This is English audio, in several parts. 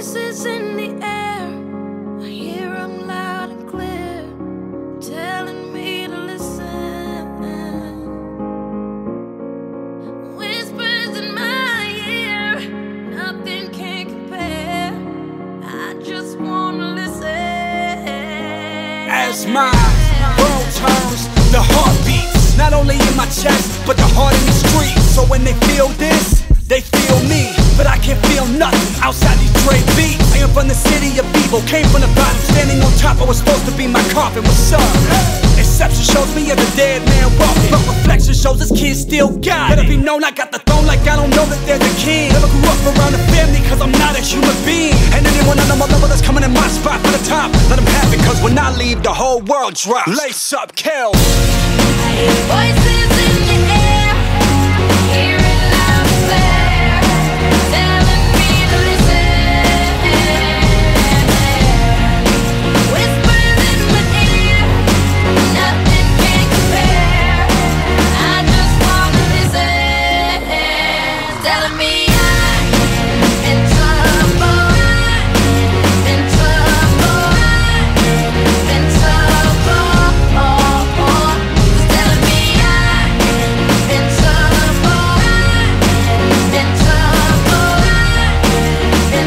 voices in the air, I hear them loud and clear, telling me to listen. Whispers in my ear, nothing can compare. I just wanna listen. As my world turns, the heart beats, not only in my chest, but the heart in the streets. So when they feel this, they feel me, but I can't feel nothing outside these Dre beats. I am from the city of evil, came from the bottom, standing on top. I was supposed to be my coffin. What's up? Exception shows me as a dead man walking, but reflection shows this kid still got it. Let it be known I got the throne like I don't know that there's a king. Never grew up around a family cause I'm not a human being. And anyone on my level that's coming in my spot for the top, let them have it, cause when I leave the whole world drops. Lace up, kill. I hear voices in the air, hear it loud and clear, telling me to listen. Whispers in my ear, nothing can compare. I just wanna listen, telling me I'm in trouble, in trouble, in trouble. It's telling me I'm in trouble, in trouble, in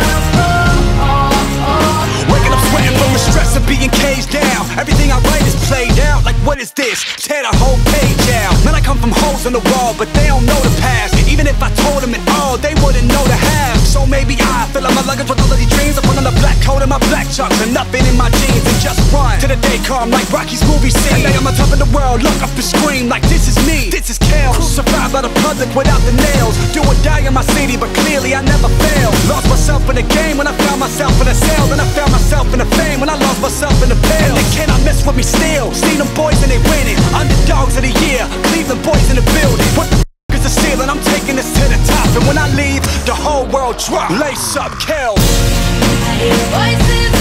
trouble. Waking up sweating from the stress of being caged down. Everything I write is played out. Like what is this? Tear the whole page out. Man, I come from holes in the wall, but they don't know the past. Even if I told them it all, they wouldn't know the half. So maybe I fill up my luggage with all of these dreams. I put on a black coat and my black chucks and nothing in my jeans, and just run to the day come like Rocky's movie scene. And they on the top of the world, look up and scream like this is me, this is Kel. Crucified by the public without the nails. Do or die in my city, but clearly I never failed. Lost myself in the game when I found myself in a cell. Then I found myself in the fame when I lost myself in the pale. And they cannot mess with me still. See them boys and they winning. Underdogs of the year, Cleveland boys in the building. What the is the ceiling? I'm taking this to the top. And when I leave, the whole world drops. Lace up, Kel. I hear voices